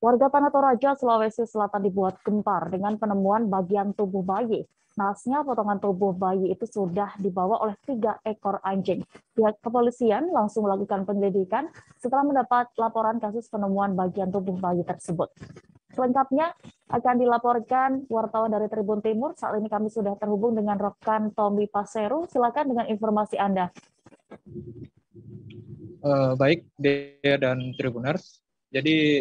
Warga Tanah Toraja, Sulawesi Selatan dibuat gempar dengan penemuan bagian tubuh bayi. Naasnya potongan tubuh bayi itu sudah dibawa oleh 3 ekor anjing. Pihak kepolisian langsung melakukan penyelidikan setelah mendapat laporan kasus penemuan bagian tubuh bayi tersebut. Selengkapnya akan dilaporkan wartawan dari Tribun Timur. Saat ini kami sudah terhubung dengan rekan Tommy Paseru. Silakan dengan informasi Anda. Baik, Dea dan Tribuners. Jadi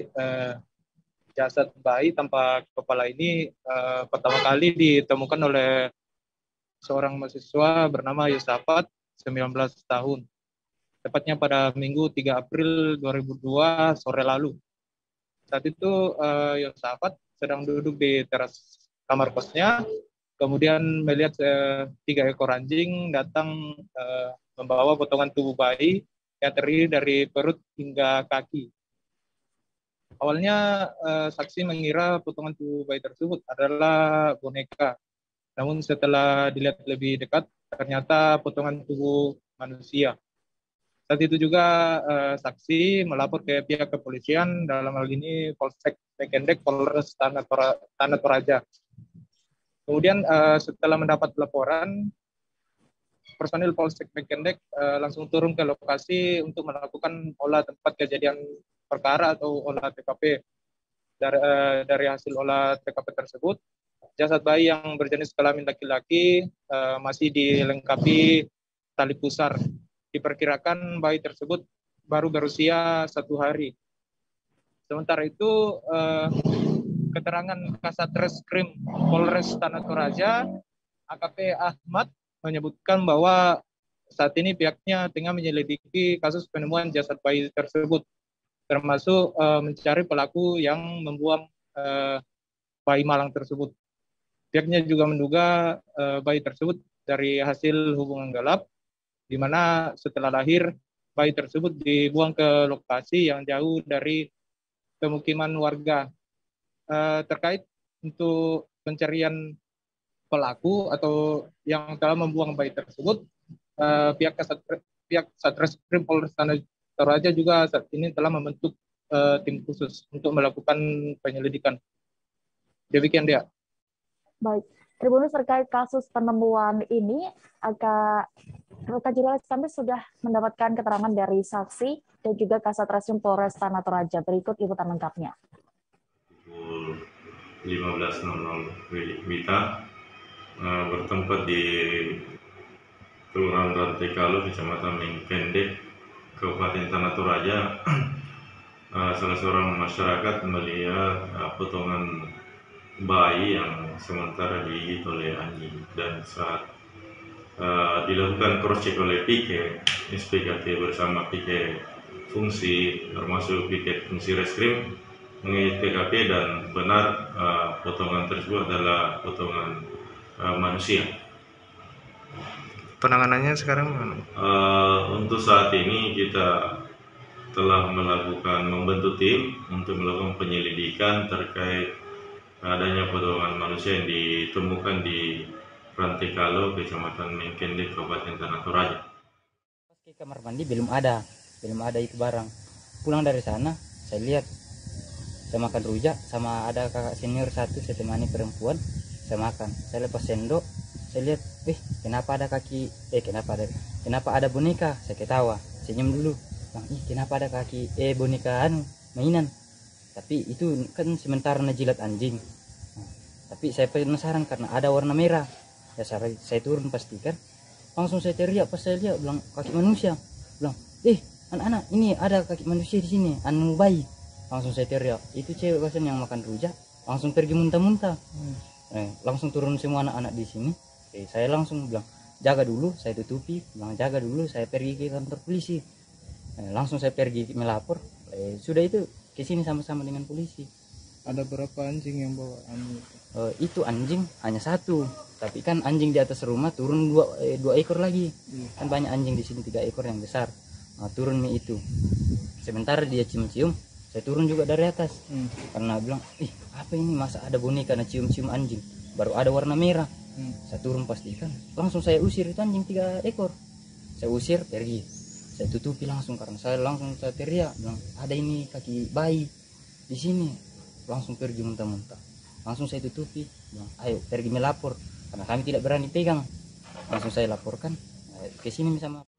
jasad bayi tanpa kepala ini pertama kali ditemukan oleh seorang mahasiswa bernama Yosafat, 19 tahun. Tepatnya pada Minggu 3 April 2002 sore lalu. Saat itu Yosafat sedang duduk di teras kamar kosnya, kemudian melihat 3 ekor anjing datang membawa potongan tubuh bayi yang terdiri dari perut hingga kaki. Awalnya saksi mengira potongan tubuh bayi tersebut adalah boneka. Namun setelah dilihat lebih dekat, ternyata potongan tubuh manusia. Saat itu juga saksi melapor ke pihak kepolisian, dalam hal ini Polsek Mekendek, Polres Tanah Toraja. Kemudian setelah mendapat laporan, personil Polsek Mekendek langsung turun ke lokasi untuk melakukan olah tempat kejadian perkara atau olah TKP. Dari hasil olah TKP tersebut, jasad bayi yang berjenis kelamin laki-laki masih dilengkapi tali pusar. Diperkirakan bayi tersebut baru berusia 1 hari. Sementara itu, keterangan Kasat Reskrim Polres Tanah Toraja, AKP Ahmad, menyebutkan bahwa saat ini pihaknya tengah menyelidiki kasus penemuan jasad bayi tersebut, termasuk mencari pelaku yang membuang bayi malang tersebut. Pihaknya juga menduga bayi tersebut dari hasil hubungan gelap, di mana setelah lahir bayi tersebut dibuang ke lokasi yang jauh dari pemukiman warga. Terkait untuk pencarian pelaku atau yang telah membuang bayi tersebut, pihak Satreskrim Polres Tanah Toraja juga saat ini telah membentuk tim khusus untuk melakukan penyelidikan. Demikian dia. Baik, Tribunus terkait kasus penemuan ini, rekan jurnalis kami sudah mendapatkan keterangan dari saksi dan juga Kasat Reskrim Polres Tanah Toraja. Berikut liputan lengkapnya. Pukul 15.00 WITA bertempat di Kelurahan Rantai Kalo, Kecamatan Mengkendek, Kabupaten Tanah Toraja. Salah seorang masyarakat melihat potongan bayi yang sementara digigit oleh anjing, dan saat dilakukan cross check oleh piket SPKT bersama piket fungsi, termasuk piket fungsi reskrim mengecek TKP, dan benar potongan tersebut adalah potongan manusia. Penanganannya sekarang untuk saat ini kita telah membentuk tim untuk melakukan penyelidikan terkait adanya potongan manusia yang ditemukan di Rantai Kalo, Kecamatan Mengkendek, Kabupaten Tanah Toraja. Ke kamar mandi belum ada itu barang. Pulang dari sana saya lihat saya makan rujak sama ada kakak senior satu, saya temani perempuan, saya makan. Saya lepas sendok, saya lihat, kenapa ada boneka? Saya ketawa, senyum dulu. Bang, kenapa ada kaki boneka mainan? Tapi itu kan sementara najilat anjing. Tapi saya penasaran karena ada warna merah. Ya, saya turun pastikan. Langsung saya teriak pas saya lihat, bilang kaki manusia. Bilang, anak-anak, ini ada kaki manusia di sini, bayi. Langsung saya teriak. Itu cewek kasan yang makan rujak, langsung pergi muntah-muntah. Langsung turun semua anak-anak di sini. Saya langsung bilang, jaga dulu, saya tutupi. Bilang, jaga dulu, saya pergi ke kantor polisi. Langsung saya pergi melapor. Sudah itu ke sini sama-sama dengan polisi. Ada berapa anjing yang bawa anjing? Itu anjing hanya satu, tapi kan anjing di atas rumah turun dua ekor lagi. Kan banyak anjing di sini, 3 ekor yang besar. Turun itu. Sementara dia cium-cium, saya turun juga dari atas. Karena bilang, apa ini, masa ada boneka cium-cium anjing, baru ada warna merah. Saya turun pastikan, langsung saya usir itu anjing 3 ekor. Saya usir, pergi. Saya tutupi langsung karena saya teriak, bilang ada ini kaki bayi di sini. langsung pergi muntah-muntah. Langsung saya tutupi, bilang, ayo pergi melapor karena kami tidak berani pegang. Langsung saya laporkan ke sini sama